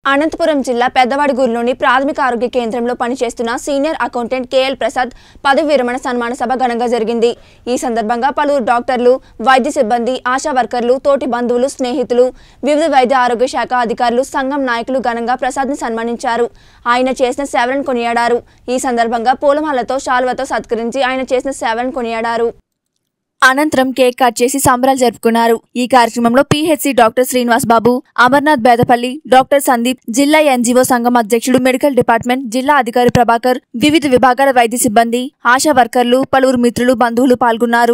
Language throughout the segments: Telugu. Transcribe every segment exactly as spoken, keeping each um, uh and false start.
అనంతపురం జిల్లా పెద్దవడుగూరులోని ప్రాథమిక ఆరోగ్య కేంద్రంలో పనిచేస్తున్న సీనియర్ అకౌంటెంట్ కేఎల్ ప్రసాద్ పదవి విరమణ సన్మాన సభ ఘనంగా జరిగింది। ఈ సందర్భంగా పలువురు డాక్టర్లు, వైద్య సిబ్బంది, ఆశా వర్కర్లు, తోటి బంధువులు, స్నేహితులు, వివిధ వైద్య ఆరోగ్య శాఖ అధికారులు, సంఘం నాయకులు ఘనంగా ప్రసాద్ని సన్మానించారు। ఆయన చేసిన సేవలను కొనియాడారు। ఈ సందర్భంగా పూలమాలతో, శాలువాతో సత్కరించి ఆయన చేసిన సేవలను కొనియాడారు। అనంతరం కేక్ కట్ చేసి సంబరాలు జరుపుకున్నారు। ఈ కార్యక్రమంలో PHC doctor Srinivas Babu, Amarnath Bedapalli, doctor Sandeep, జిల్లా ఎన్జీఓ సంఘం అధ్యక్షుడు, మెడికల్ డిపార్ట్మెంట్ జిల్లా అధికారి ప్రభాకర్, వివిధ విభాగాల వైద్య సిబ్బంది, ఆశా వర్కర్లు, పలువురు మిత్రులు, బంధువులు పాల్గొన్నారు।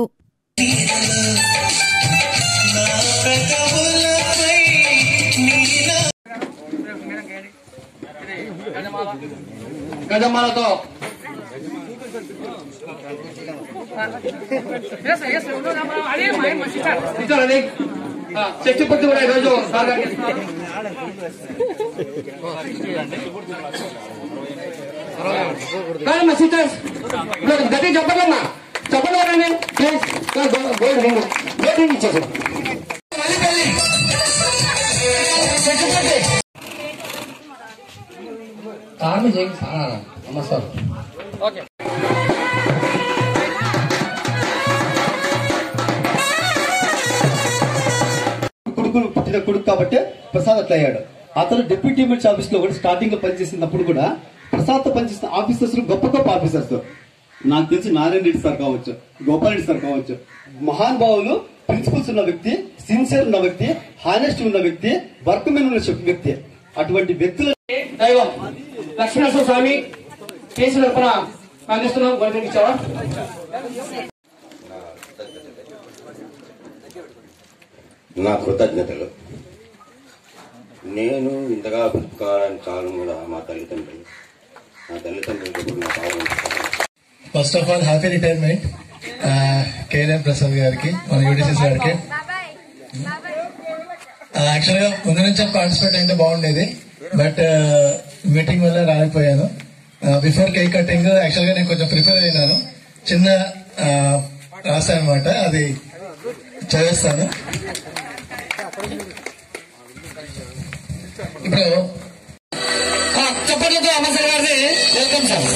గట్టి చెప్పలేమ్మా చెప్పలేదండి కార్మి చేయండి అమ్మ సార్ ఓకే కొడుకులు పుట్టిన కొడుకు కాబట్టి ప్రసాద్ అట్లా అయ్యాడు। అతను డిప్యూటీ ఎమ్మెల్సీ ఆఫీస్ లో కూడా స్టార్టింగ్ లో పనిచేసినప్పుడు కూడా ప్రసాద్ తో పనిచేసిన ఆఫీసర్స్ గొప్ప గొప్ప ఆఫీసర్స్ నాకు తెలిసి నారాయణ రెడ్డి సార్ కావచ్చు, గోపాల్ రెడ్డి సార్ కావచ్చు, మహాన్ భావులు, ప్రిన్సిపల్స్ ఉన్న వ్యక్తి, సిన్సియర్ ఉన్న వ్యక్తి, హానెస్ట్ ఉన్న వ్యక్తి, వర్క్ మెన్ ఉన్న వ్యక్తి, అటువంటి వ్యక్తులు దైవం లక్ష్మీనరసింహ స్వామి కేసు తరఫున అందిస్తున్నాం। ఇచ్చావా నా కృతజ్ఞతలు। నేను ఇంతగా బ్రతకాలని కాలం కూడా మా తల్లిదండ్రులు నా తల్లిదండ్రులు నా భావం। First of all happy retirement KL Prasad గారికి, మన యూడిసిస్ గారికి। యాక్చువల్ గా ముందు నుంచి పార్టిసిపేట్ అంటే బాగుండేది, బట్ మీటింగ్ వల్ల రాలేకపోయాను। బిఫోర్ కేక్ కటింగ్ యాక్చువల్ గా నేను కొంచెం ప్రిపేర్ అయినాను, చిన్న రాశాను అనమాట, అది చదివేస్తాను ఇప్పుడు। చెప్పండి అమ్మసార్ గారిది వెల్కమ్ సార్।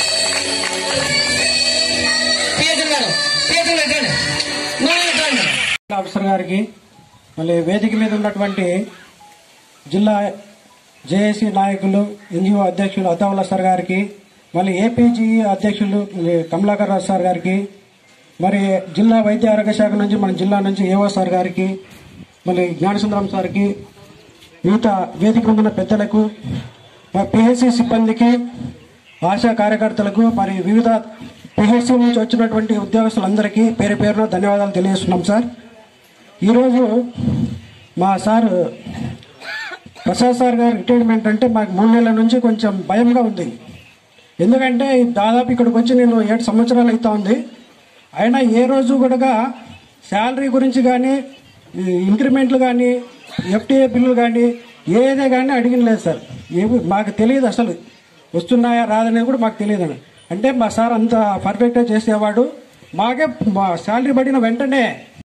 ఆఫీసర్ గారికి, మళ్ళీ వేదిక మీద ఉన్నటువంటి జిల్లా జేఏసీ నాయకులు, ఎన్జిఓ అధ్యక్షులు అతావుల్లా సార్ గారికి, మళ్ళీ ఏపీజీ అధ్యక్షులు కమలాకర్ రావు సార్ గారికి, మరి జిల్లా వైద్య ఆరోగ్య శాఖ నుంచి మన జిల్లా నుంచి ఏఓ సార్ గారికి, మళ్ళీ జ్ఞానసుందరం సార్కి, మిగతా వేదిక మీద ఉన్న పెద్దలకు, పిహెచ్సి సిబ్బందికి, ఆశా కార్యకర్తలకు, మరి వివిధ పిహెచ్సి నుంచి వచ్చినటువంటి ఉద్యోగస్తులందరికీ పేరు పేరున ధన్యవాదాలు తెలియజేస్తున్నాం సార్। ఈరోజు మా సార్ ప్రసాద్ సార్ గారి రిటైర్మెంట్ అంటే మాకు మూడు నెలల నుంచి కొంచెం భయంగా ఉంది, ఎందుకంటే దాదాపు ఇక్కడికి వచ్చి నేను ఏడు సంవత్సరాలు అవుతా ఉంది, అయినా ఏ రోజు కూడా శాలరీ గురించి కానీ, ఇంక్రిమెంట్లు కానీ, ఎఫ్టీఏ బిల్లులు కానీ ఏదే కానీ అడిగిన లేదు సార్। ఏమి మాకు తెలియదు, అసలు వస్తున్నాయా రాదనేది కూడా మాకు తెలియదు। అంటే మా సార్ అంత పర్ఫెక్ట్గా చేసేవాడు, మాకే మా శాలరీ పడిన వెంటనే